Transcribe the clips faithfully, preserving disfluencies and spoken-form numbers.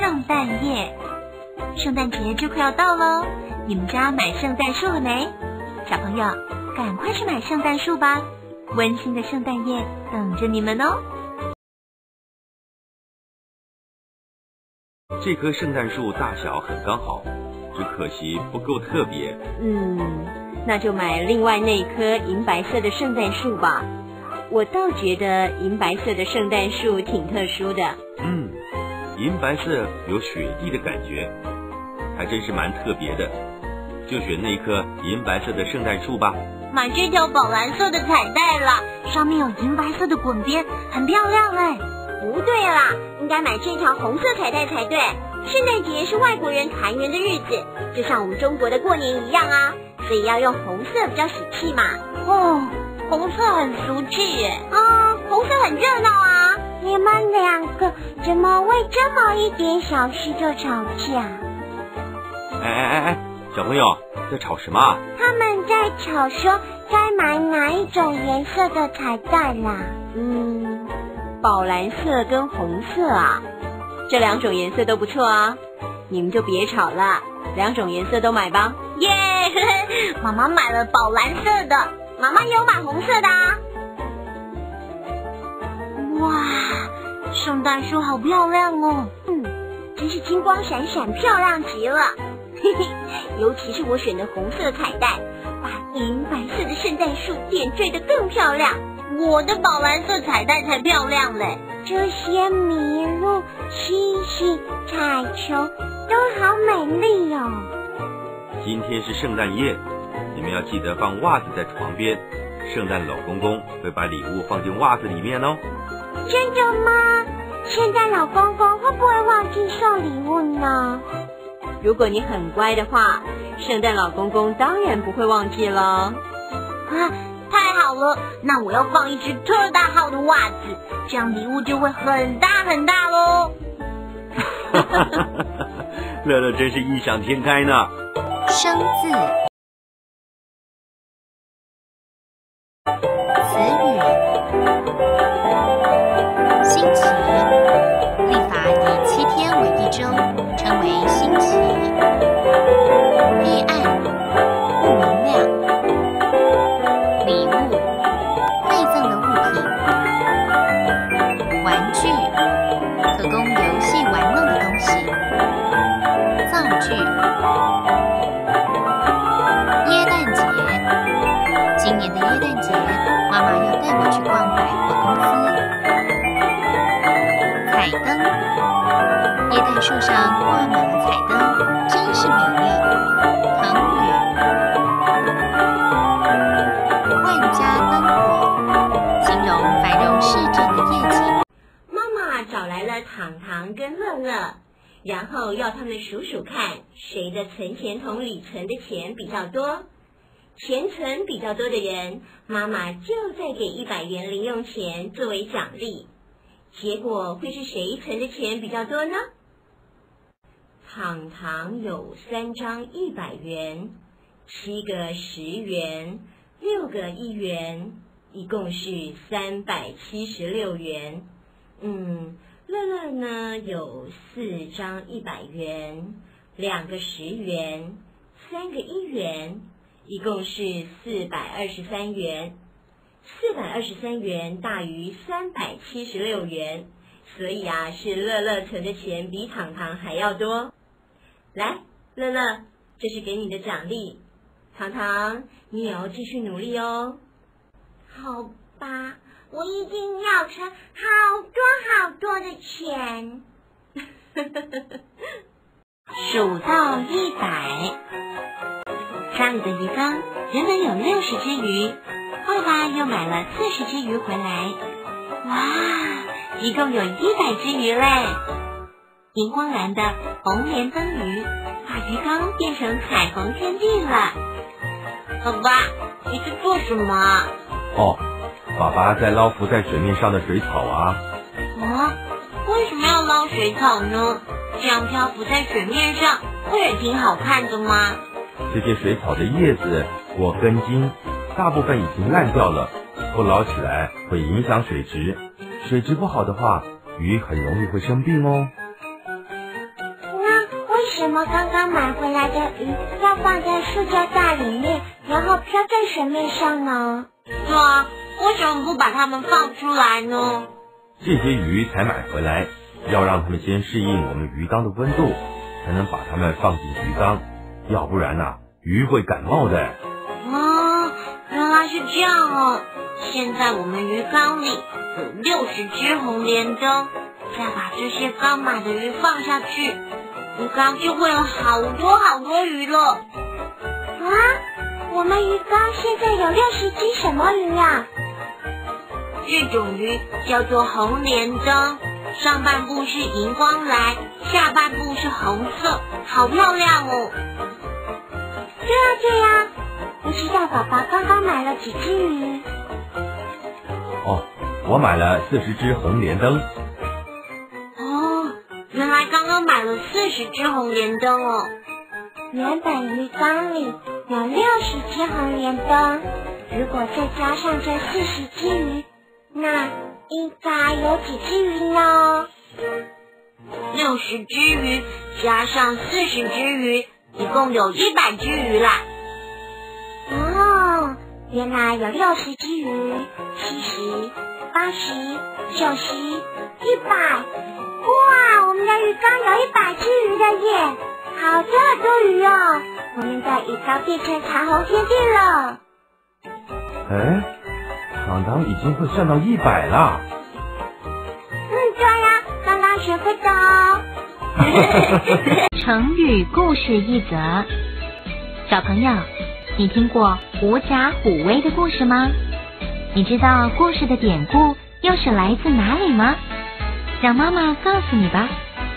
圣诞夜。圣诞节就快要到了，你们家买圣诞树了没？小朋友，赶快去买圣诞树吧，温馨的圣诞夜等着你们哦。 这棵圣诞树大小很刚好，只可惜不够特别。 嗯，那就买另外那棵银白色的圣诞树吧。我倒觉得银白色的圣诞树挺特殊的。 嗯，银白色有雪地的感觉，还真是蛮特别的。就选那棵银白色的圣诞树吧。 买这条宝蓝色的彩带啦，上面有银白色的滚边，很漂亮哎。 不对啦，应该买这条红色彩带才对。圣诞节是外国人团圆的日子，就像我们中国的过年一样啊，所以要用红色比较喜气嘛。 哦，红色很俗气耶。 啊，红色很热闹啊。 你们两个怎么为这么一点小事就吵架？ 哎哎哎哎，小朋友在吵什么啊？ 他们在吵说该买哪一种颜色的彩带啦。 嗯，宝蓝色跟红色啊，这两种颜色都不错啊，你们就别吵了，两种颜色都买吧。 耶、yeah, 妈妈买了宝蓝色的，妈妈也有买红色的啊。 哇，圣诞树好漂亮哦。 嗯，真是金光闪闪，漂亮极了。嘿嘿，尤其是我选的红色彩带，把银白色的圣诞树点缀得更漂亮。 我的宝蓝色彩带才漂亮嘞。 这些麋鹿、星星、彩球都好美丽哦。 今天是圣诞夜，你们要记得放袜子在床边，圣诞老公公会把礼物放进袜子里面哦。 真的吗？圣诞老公公会不会忘记送礼物呢？ 如果你很乖的话，圣诞老公公当然不会忘记了。 啊，太好了，那我要放一只特大号的袜子，这样礼物就会很大很大咯。 乐乐真是异想天开呢。 生字词语星期，历法以七天为一周，称为星期。黑暗，不明亮。礼物，馈赠的物品。玩具，可供游戏玩弄的东西。造句，耶诞节。今年的耶诞节，妈妈要带我去逛百货公司。彩灯，耶诞树上挂满了彩灯，真是美丽。成语，万家灯火，形容繁荣市镇的业绩。 妈妈找来了糖糖跟乐乐，然后要他们数数看谁的存钱筒里存的钱比较多。钱存比较多的人，妈妈就再给一百元零用钱作为奖励。结果会是谁存的钱比较多呢？糖糖有三张一百元，七个十元，六个一元，一共是三百七十六元。嗯，乐乐呢有四张一百元，两个十元，三个一元，一共是四百二十三元。四百二十三元大于三百七十六元，所以啊，是乐乐存的钱比糖糖还要多。来，乐乐，这是给你的奖励。糖糖，你也要继续努力哦。 好吧，我一定要存好多好多的钱。 数到一百，家里的鱼缸原本有六十只鱼，后来又买了四十只鱼回来，哇，一共有一百只鱼嘞！荧光蓝的红莲灯鱼，把鱼缸变成彩虹天地了。爸爸，你在做什么啊？ 哦，爸爸在捞浮在水面上的水草啊。 啊，为什么要捞水草呢？这样漂浮在水面上，会也挺好看的吗？ 这些水草的叶子或根茎，大部分已经烂掉了，不捞起来会影响水质。水质不好的话，鱼很容易会生病哦。 什么刚刚买回来的鱼要放在塑胶袋里面，然后飘在水面上呢？ 对啊，为什么不把它们放出来呢？ 这些鱼才买回来，要让它们先适应我们鱼缸的温度，才能把它们放进鱼缸，要不然啊，鱼会感冒的。 哦，原来是这样哦。现在我们鱼缸里有六十只红莲灯，再把这些刚买的鱼放下去，鱼缸就会有好多好多鱼了。 啊，我们鱼缸现在有六十只什么鱼啊？ 这种鱼叫做红莲灯，上半部是荧光蓝，下半部是红色，好漂亮哦。 对啊对啊，不知道爸爸刚刚买了几只鱼？ 哦，我买了四十只红莲灯。 哦，原来刚刚买了四十只红莲灯哦。 原本鱼缸里有六十只红莲灯，如果再加上这四十只鱼，那应该有几只鱼呢？ 六十只鱼加上四十只鱼，一共有一百只鱼啦。 哦，原来有六十只鱼，七十、八十、九十、一百。哇，我们的鱼缸有一百只鱼了耶！好多好多鱼哦！我们的鱼缸变成彩虹天地了。 哎，糖糖已经会算到一百了。 嗯，对呀，刚刚学会的哦。 成语故事一则，小朋友，你听过狐假虎威的故事吗？你知道故事的典故又是来自哪里吗？让妈妈告诉你吧。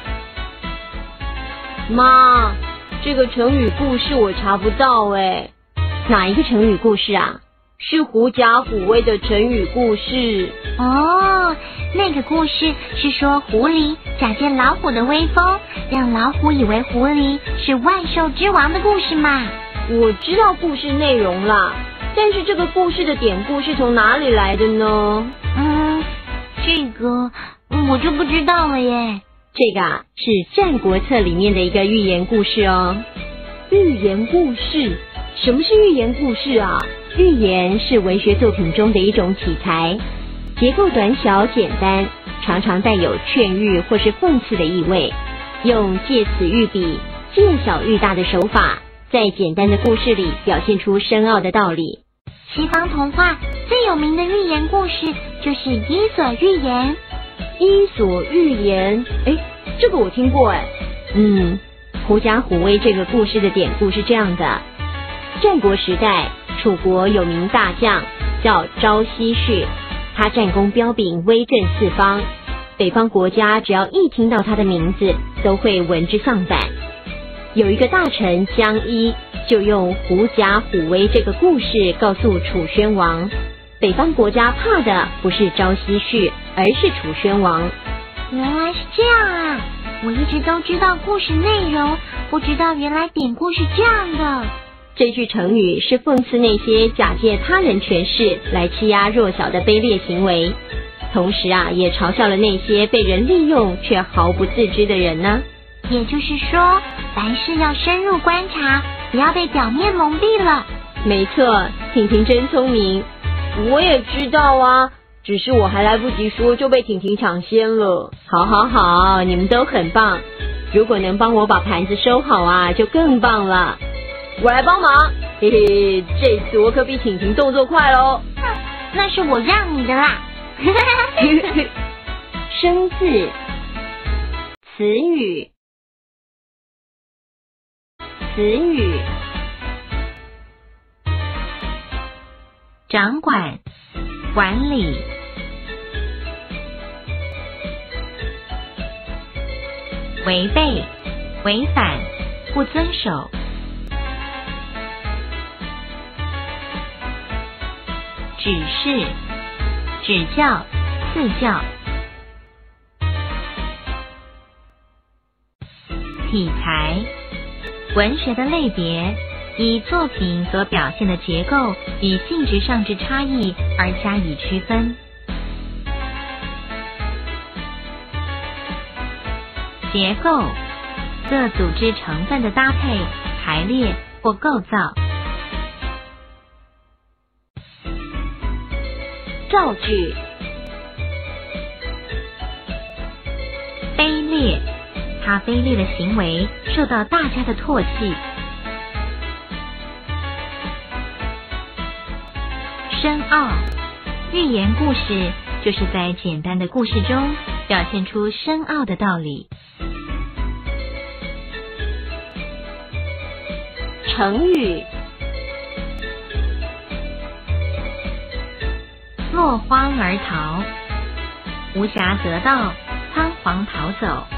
妈，这个成语故事我查不到哎。哪一个成语故事啊？是狐假虎威的成语故事。 哦，那个故事是说狐狸假借老虎的威风，让老虎以为狐狸是万兽之王的故事嘛。 我知道故事内容啦，但是这个故事的典故是从哪里来的呢？ 嗯，这个我就不知道了耶。 这个啊是《战国策》里面的一个寓言故事哦。寓言故事？什么是寓言故事啊？寓言是文学作品中的一种题材，结构短小简单，常常带有劝喻或是讽刺的意味，用借此喻彼、借小喻大的手法，在简单的故事里表现出深奥的道理。 西方童话最有名的寓言故事就是《伊索寓言》。 伊索寓言，哎，这个我听过哎。嗯，狐假虎威这个故事的典故是这样的：战国时代，楚国有名大将叫朝夕旭，他战功彪炳，威震四方。北方国家只要一听到他的名字，都会闻之丧胆。有一个大臣江一，就用狐假虎威这个故事告诉楚宣王，北方国家怕的不是朝夕旭，而是楚宣王。 原来是这样啊！我一直都知道故事内容，不知道原来典故是这样的。 这句成语是讽刺那些假借他人权势来欺压弱小的卑劣行为，同时啊，也嘲笑了那些被人利用却毫不自知的人呢。 也就是说，凡事要深入观察，不要被表面蒙蔽了。 没错，婷婷真聪明。我也知道啊，只是我还来不及说就被婷婷抢先了。好好好，你们都很棒。如果能帮我把盘子收好啊，就更棒了。我来帮忙，嘿嘿，这次我可比婷婷动作快咯。 那是我让你的啦。 生字，词语，词语， 掌管，管理，违背，违反，不遵守。指示，指教，赐教。题材，文学的类别，以作品所表现的结构与性质上之差异而加以区分。结构， 色组织成分的搭配、排列或构造。造句：卑劣，他卑劣的行为受到大家的唾弃。深奥，寓言故事就是在简单的故事中表现出深奥的道理。成语：落荒而逃，无暇得到，仓皇逃走。